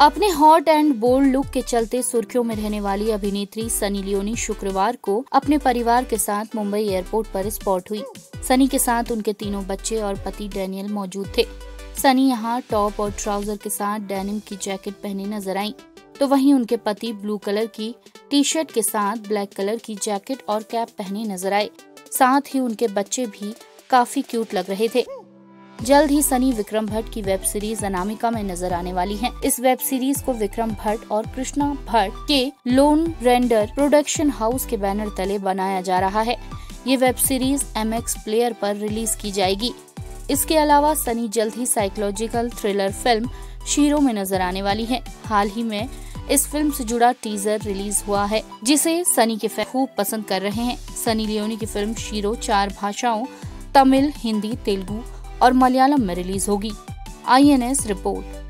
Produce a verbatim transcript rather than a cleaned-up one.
अपने hot and bold look के चलते सुर्खियों में रहने वाली अभिनेत्री सनी लियोनी शुक्रवार को अपने परिवार के साथ मुंबई एयरपोर्ट पर स्पॉट हुई। सनी के साथ उनके तीनों बच्चे और पति डैनियल मौजूद थे। सनी यहाँ टॉप और ट्राउजर के साथ डेनिम की जैकेट पहने नजर आईं, तो वहीं उनके पति ब्लू कलर की टी शर्ट के साथ ब्लैक कलर की जैकेट और कैप पहने नजर आए। साथ ही उनके बच्चे भी काफी क्यूट लग रहे थे। जल्द ही सनी विक्रम भट्ट की वेब सीरीज अनामिका में नजर आने वाली हैं। इस वेब सीरीज को विक्रम भट्ट और कृष्णा भट्ट के लोन रेंडर प्रोडक्शन हाउस के बैनर तले बनाया जा रहा है। ये web series M X player पर रिलीज की जाएगी। इसके अलावा सनी जल्द ही साइकोलॉजिकल थ्रिलर फिल्म शीरो में नजर आने वाली है। हाल ही में इस फिल्म से जुड़ा टीजर रिलीज हुआ है, जिसे सनी के फैन खूब पसंद कर रहे हैं। सनी लियोनी की फिल्म शीरो चार भाषाओं तमिल, हिंदी, तेलुगु और मलयालम में रिलीज होगी। I N S report.